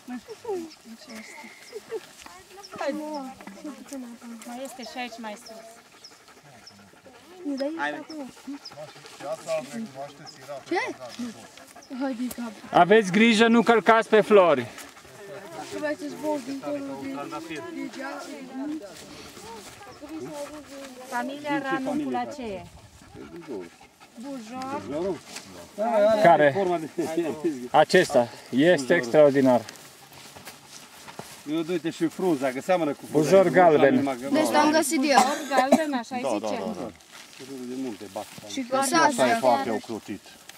Mai este și aici mai sus. Ce? Aveți grijă, nu călcați pe flori. Familia Ranunculaceae. Bujor. Care? Acesta. Este extraordinar. Eu uite și frunza, că seamănă cu frunza. Bujor galben. Deci l-am găsit eu. Galben, așa îi zicem. De multe bat. Și găsează. Foarte ocrotit.